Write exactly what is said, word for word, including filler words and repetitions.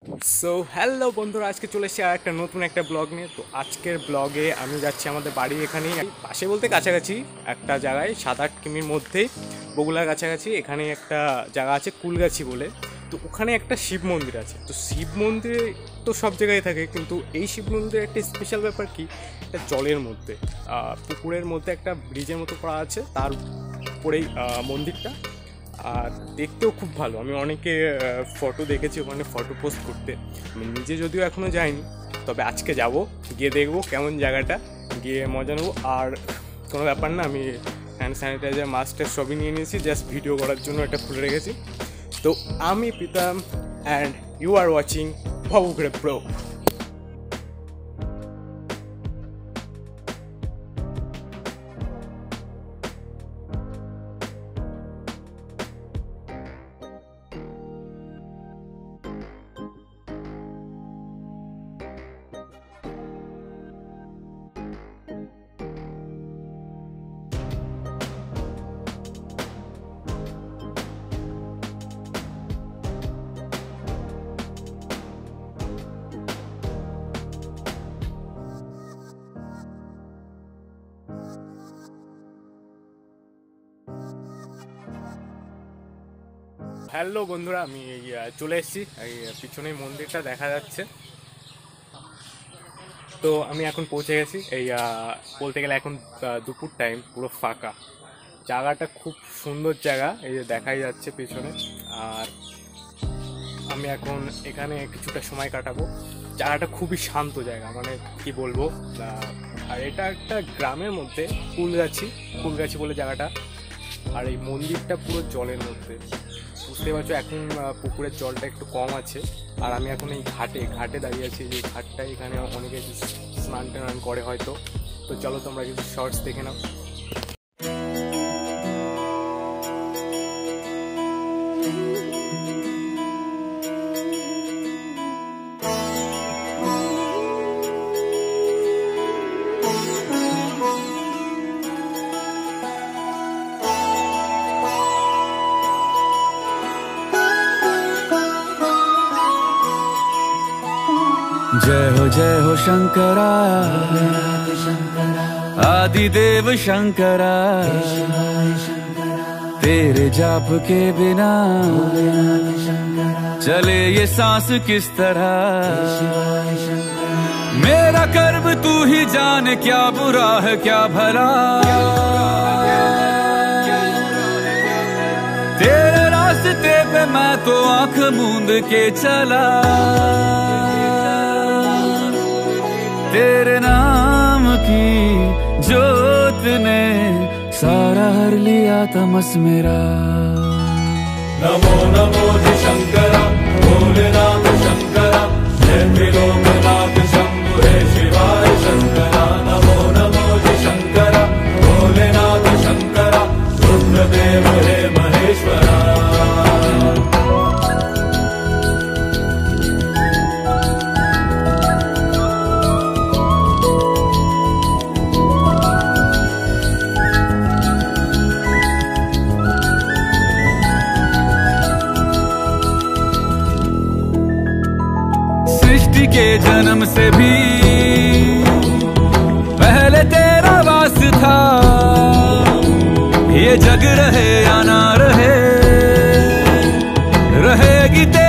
So hello বন্ধুরা, আজকে চলে এসেছি আর একটা নতুন একটা ব্লগ নিয়ে। তো আজকের ব্লগে আমি যাচ্ছি আমাদের বাড়ি এখানেই পাশে বলতে কাছাকাছি একটা জায়গায়, সাত আট কিমির মধ্যেই, বগুলার কাছাকাছি। এখানে একটা জায়গা আছে কুলগাছি বলে, তো ওখানে একটা শিব মন্দির আছে। তো শিব মন্দিরে তো সব জায়গায় থাকে, কিন্তু এই শিব মন্দিরের একটা স্পেশাল ব্যাপার কি, একটা জলের মধ্যে পুকুরের মধ্যে একটা ব্রিজের মতো করা আছে, তার উপরেই মন্দিরটা। আর দেখতেও খুব ভালো। আমি অনেকে ফটো দেখেছি ওখানে ফটো পোস্ট করতে, আমি নিজে যদিও এখনও যাইনি, তবে আজকে যাব, গিয়ে দেখবো কেমন জায়গাটা, গিয়ে মজা নেবো। আর কোনো ব্যাপার না, আমি হ্যান্ড স্যানিটাইজার মাস্কের সবই নিয়ে নিয়েছি, জাস্ট ভিডিও করার জন্য এটা খুলে রেখেছি। তো আমি Pritam and you are watching ভাবুক রে ব্রো। হ্যালো বন্ধুরা, আমি চলে এসেছি, এই পিছনেই মন্দিরটা দেখা যাচ্ছে। তো আমি এখন পৌঁছে গেছি। এই বলতে গেলে এখন দুপুর টাইম, পুরো ফাঁকা, জায়গাটা খুব সুন্দর জায়গা, এই যে দেখাই যাচ্ছে পিছনে। আর আমি এখন এখানে কিছুটা সময় কাটাবো। জায়গাটা খুবই শান্ত জায়গা, মানে কি বলবো। আর এটা একটা গ্রামের মধ্যে, কুলগাছি কুলগাছি বলে জায়গাটা। আর এই মন্দিরটা পুরো জলের মধ্যে, বুঝতে পারছো। এখন পুকুরের জলটা একটু কম আছে, আর আমি এখন এই ঘাটে ঘাটে দাঁড়িয়ে আছি। যে ঘাটটা, এখানে অনেকে স্নান টান করে হয়তো। তো চলো তোমরা কিছু শর্টস দেখে নাও। जय हो जय हो शंकरा, आदिदेव शंकरा, तेरे जाप के बिना चले ये सांस किस तरह। मेरा कर्म तू ही जाने, क्या बुरा है क्या भला, तेरे रास्ते पे मैं तो आंख मूंद के चला। तेरे नाम की जोत ने सारा हर लिया तमस मेरा। नमो नमो जी शंकरा, भोलेनाथ शंकरा, जय त्रिलोकनाथ शंभु हे शिवाय शंकरा। नमो नमो जी शंकरा, भोलेनाथ शंकरा, रुद्रदेव हे महेश्वरा। के जन्म से भी पहले तेरा वास था, ये जग रहे या ना रहे, रहेगी